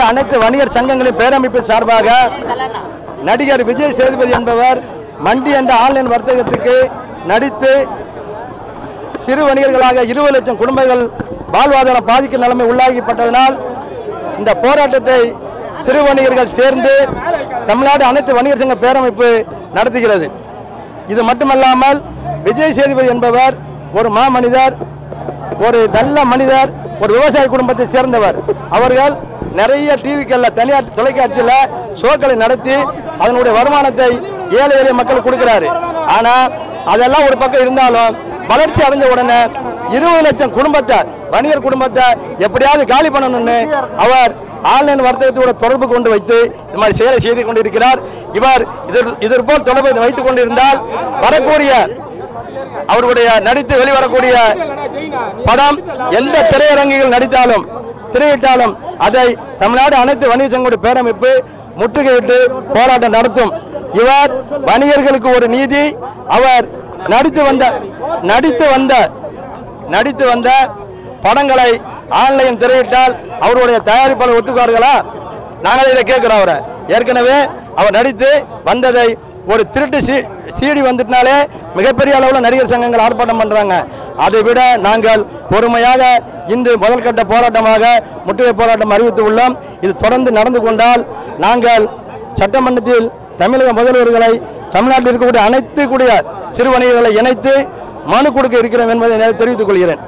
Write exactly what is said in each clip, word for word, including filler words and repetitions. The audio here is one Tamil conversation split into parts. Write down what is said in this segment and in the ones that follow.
அனைத்து வணிகர் சங்கங்களின் பேரமைப்பு சார்பாக நடிகர் விஜய் சேதுபதி என்பவர் மண்டி என்ற ஆன்லைன் வர்த்தகத்துக்கு நடித்து சிறு வணிகர்களாக இருபது லட்சம் குடும்பங்கள் வாழ்வாதாரம் பாதிக்கும் நிலைமை உள்ளாகிப்பட்டதனால் இந்த போராட்டத்தை சிறு வணிகர்கள் சேர்ந்து தமிழ்நாடு அனைத்து வணிகர் சங்க பேரமைப்பு நடத்துகிறது. இது மட்டுமல்லாமல் விஜய் சேதுபதி என்பவர் ஒரு மாமனிதர், ஒரு நல்ல மனிதர், ஒரு விவசாய குடும்பத்தை சேர்ந்தவர். அவர்கள் நிறைய டிவிக்களில் தனியார் தொலைக்காட்சியில் ஷோக்களை நடத்தி அதனுடைய வருமானத்தை ஏழை எளிய மக்களுக்கு கொடுக்கிறாரு. ஆனால் அதெல்லாம் ஒரு பக்கம் இருந்தாலும் வளர்ச்சி அடைஞ்ச உடனே இருபது லட்சம் குடும்பத்தை வணிகர் குடும்பத்தை எப்படியாவது காலி பண்ணணும்னு அவர் ஆன்லைன் வர்த்தகத்தோட தொடர்பு கொண்டு வைத்து இந்த மாதிரி செயலை செய்து கொண்டிருக்கிறார். இவர் இதற்போல் தொடர்பு வைத்துக் கொண்டிருந்தால் வரக்கூடிய அவருடைய நடித்து வெளிவரக்கூடிய படம் எந்த திரையரங்குகள் நடித்தாலும் திரையிட்டாலும் அதை தமிழ்நாடு அனைத்து வணிகர் சங்க பேரமைப்பு முற்றுகையிட்டு போராட்டம் நடத்தும். இவர் வணிகர்களுக்கு ஒரு நீதி. அவர் நடித்து வந்த நடித்து வந்த நடித்து வந்த படங்களை ஆன்லைன் திரையிட்டால் அவருடைய தயாரிப்பாளர் ஒத்துக்குவார்களா? நாங்கள் இதை கேட்கிறோம். அவரை ஏற்கனவே அவர் நடித்து வந்ததை ஒரு திருட்டு சி சீடி வந்துட்டாலே மிகப்பெரிய அளவில் நடிகர் சங்கங்கள் ஆர்ப்பாட்டம் பண்ணுறாங்க. அதை விட நாங்கள் பொறுமையாக இன்று முதல் கட்ட போராட்டமாக முற்றுகை போராட்டம் அறிவித்து உள்ளோம். இது தொடர்ந்து நடந்து கொண்டால் நாங்கள் சட்டமன்றத்தில் தமிழக முதல்வர்களை தமிழ்நாட்டில் இருக்கக்கூடிய அனைத்து கூடிய சிறு வணிகர்களை இணைத்து மனு கொடுக்க இருக்கிறோம் என்பதை தெரிவித்துக் கொள்கிறேன்.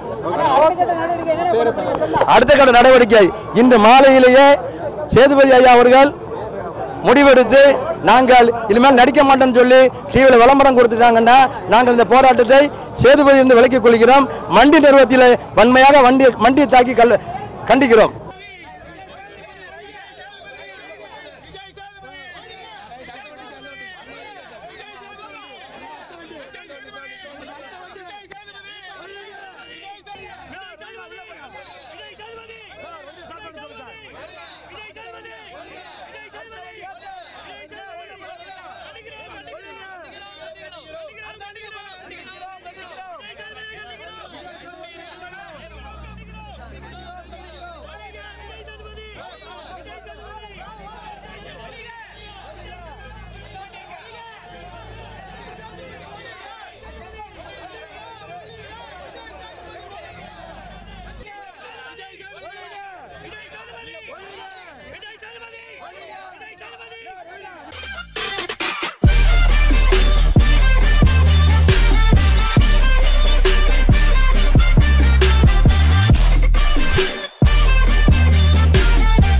அடுத்த கட்ட நடவடிக்கை இன்று மாலையிலேயே சேதுபதி ஐயா அவர்கள் முடிவெடுத்து நாங்கள் இனிமேல் நடிக்க மாட்டோம்னு சொல்லி டிவியில் விளம்பரம் கொடுத்துட்டாங்கன்னா நாங்கள் இந்த போராட்டத்தை சேதுபதி இருந்து விலக்கிக் கொள்கிறோம். மண்டி நிறுவனத்தில் வன்மையாக வண்டி மண்டியை தாக்கி கண்டிக்கிறோம்.